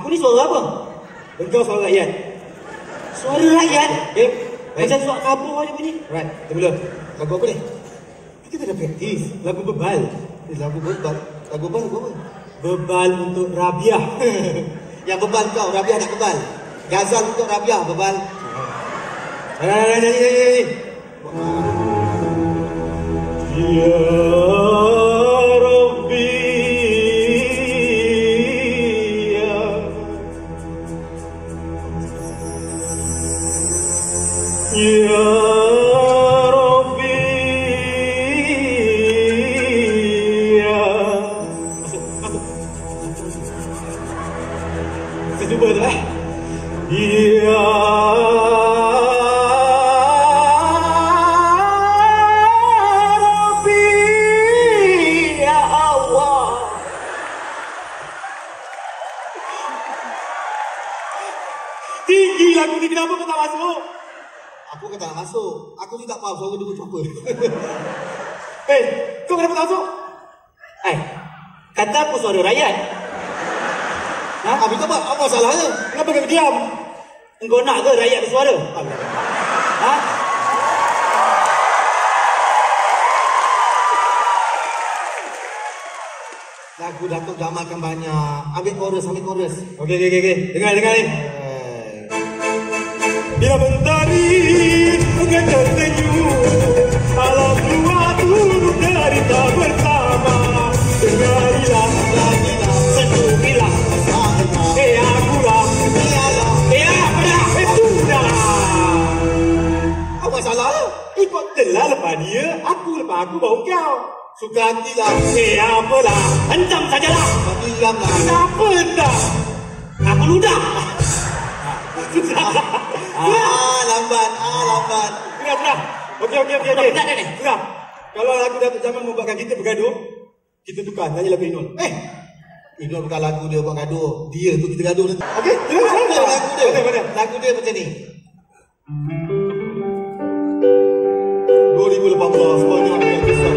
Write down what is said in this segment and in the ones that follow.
Aku ni suara apa? Engkau suara rakyat. Suara rakyat? Macam suara kabur aja bunyi. Right, kita mula. Lagu apa ni? Kita dah praktis. Lagu bebal. Lagu bebal. Lagu bebal apa? Bebal untuk Rabiah. Yang bebal kau, Rabiah nak bebal. Gazal untuk Rabiah, bebal. Nyanyi. Ya Rabbi, ya Rabbi, masuk. Saya cuba tu lah. Ya Rabbi, ya Allah. Tinggi lagu ni, kenapa kau tak masuk? Aku kata nak masuk. Aku juga tak faham suara dulu tu apa. Kau kenapa tak masuk? Kata aku suara rakyat. Habis tu apa? Apa masalahnya? Kenapa kau diam? Engkau nak ke rakyat bersuara? Lagu Datuk Jamal kan banyak. Ambil chorus. Okey. Dengar ni. Bila mentari engkau tersenyum, alam luar turut derita bersama. Dengarilah, senyumilah, akulah, itu dah. Apa masalah? Kau telah lepas dia, aku lepas aku baru kau. Suka hatilah. Apalah, hentam sajalah. Diamlah. Kenapa hentam? Aku ludah. Lambat. Sudah. Okey. Penat dah ni. Sudah. Kalau lagu Datuk Jamal membuatkan kita bergaduh, kita tukar nyanyi lagu Inul. Inul bukan lagu dia buat gaduh. Dia tu kita gaduh nanti. Okey, lagu dia. Lagu dia macam ni. 2018 banyak yang besar.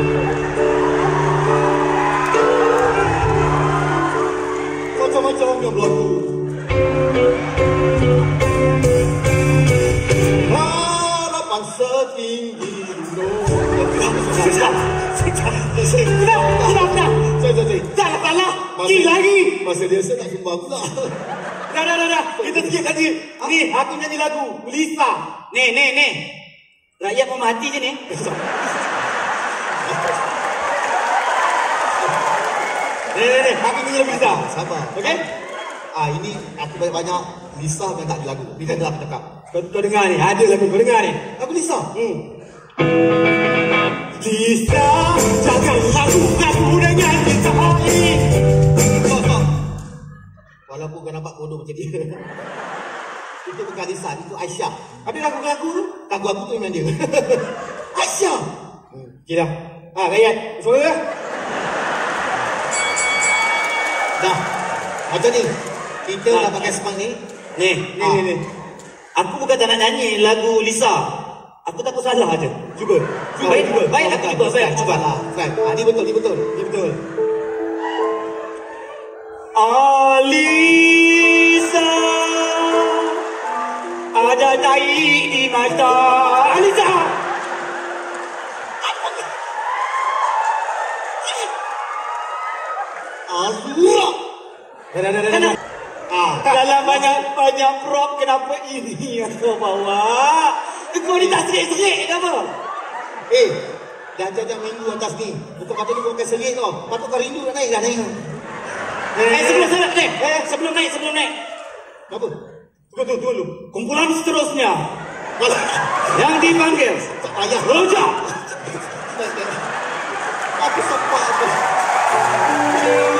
Macam-macam yang berlaku. Harapan setinggi Dah. Pergi lagi. Masa dia tak sumbang pula. Dah. Kita sikit lagi. Ni, aku nyanyi lagu. Lisa. Ni. Rakyat mau mati je ni. Ni. Aku nyanyi lagu Lisa. Sabar. Okey? Ini aku banyak Lisa yang tak ada lagu. Ni kan dah cakap. Kau dengar ni. Ada lagu kau dengar ni. Lagu Lisa. Lisa, jangan lagu dengan kita ini. Walaupun kau nampak bodoh macam dia. Itu bukan Lisa, itu Aisyah. Ada lagu-lagu tu? Lagu aku tu memang dia. Aisyah. Okey dah. Rakyat. Suara dah. Dah. Macam ni. Kita dah pakai smart ni. Ni. Aku bukan tak nak nyanyi lagu Lisa. Aku takut salah aja. Cuba. Baik, aku cuba. Cubalah. Ni betul. Alisa, ada tahi di mata. Alisa. Allah. Dah. Dalam banyak prop, kenapa ini yang kau bawa? Kau ni tak serik-serik ke apa? Dah jajak minggu atas ni. Bukan patut kau pakai serik tau. Patut kau rindu nak naik dah naik. Sebelum naik. Apa? Tunggu dulu. Kumpulan seterusnya yang dipanggil Tak payah. Rojak. Aku sepak apa?